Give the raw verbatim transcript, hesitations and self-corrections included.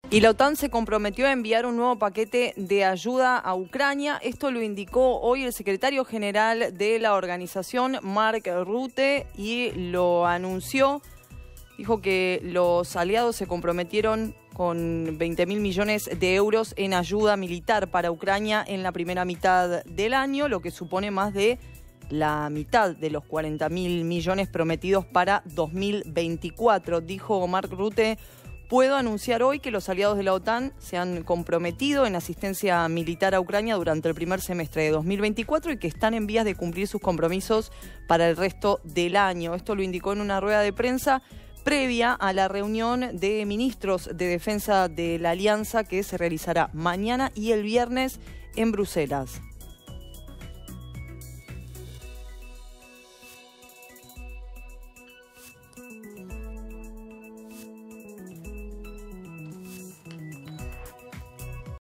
Y la OTAN se comprometió a enviar un nuevo paquete de ayuda a Ucrania. Esto lo indicó hoy el secretario general de la organización, Mark Rutte, y lo anunció. Dijo que los aliados se comprometieron con veinte mil millones de euros en ayuda militar para Ucrania en la primera mitad del año, lo que supone más de la mitad de los cuarenta mil millones prometidos para dos mil veinticuatro. Dijo Mark Rutte: puedo anunciar hoy que los aliados de la OTAN se han comprometido en asistencia militar a Ucrania durante el primer semestre de dos mil veinticuatro y que están en vías de cumplir sus compromisos para el resto del año. Esto lo indicó en una rueda de prensa previa a la reunión de ministros de defensa de la Alianza que se realizará mañana y el viernes en Bruselas.